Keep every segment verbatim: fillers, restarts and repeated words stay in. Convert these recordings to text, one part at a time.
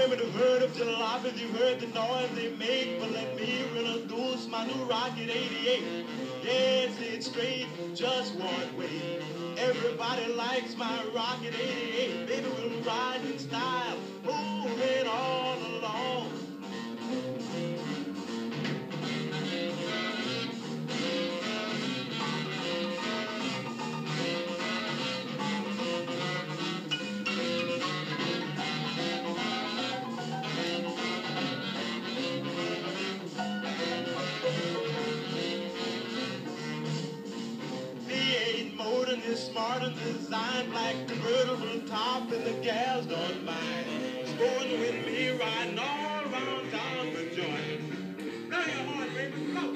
would have heard of jalopies, you heard the noise they make, but let me introduce my new Rocket eighty-eight. Yes, it's straight, just one way. Everybody likes my Rocket eighty-eight. Baby, we'll ride in style, moving all along. Is smart and designed like convertible top, and the gals don't mind. Sporting with me, riding all around town for joy. Blow your horn, baby, go!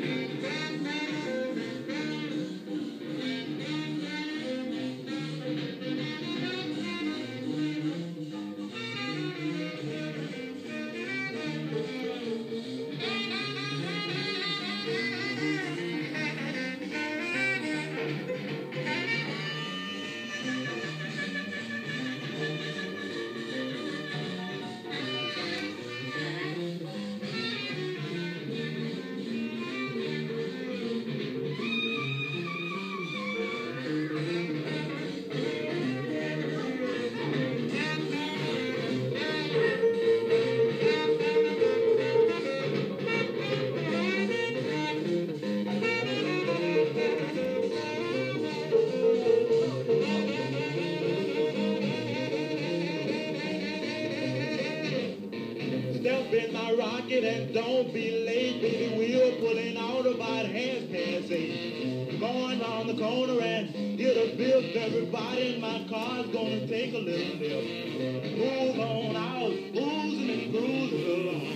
Step in my rocket and don't be late, baby. We're pulling out about half past eight. Going round the corner and hit a biff. Everybody in my car's gonna take a little nip. Move on out, oozing and cruising along.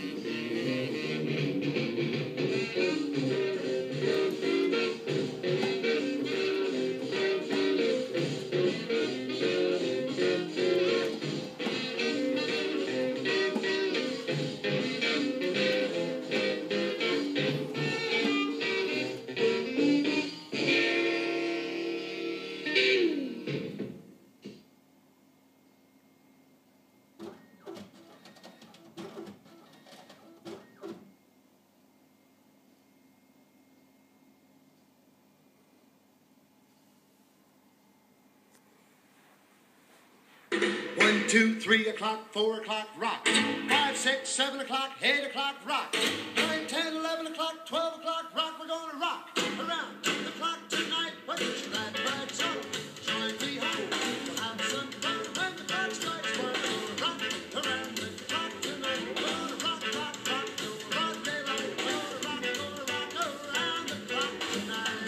One, two, three o'clock, four o'clock, rock. Five, six, seven o'clock, eight o'clock, rock. Nine, ten, eleven o'clock, twelve o'clock, rock. We're gonna rock around the clock tonight. Put your glad rags on. Join me home. We'll have some fun when the clock strikes one. We're gonna rock around the clock tonight. We're gonna rock, rock, rock till broad daylight. We're gonna rock, gonna rock around the clock tonight.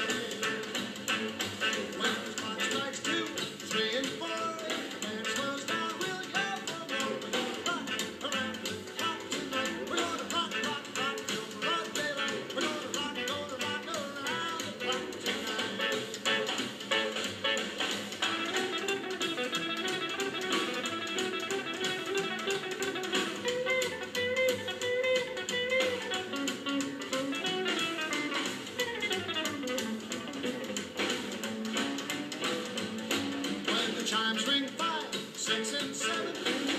When the clock strikes two, three, and four. Chimes ring five, six, and seven.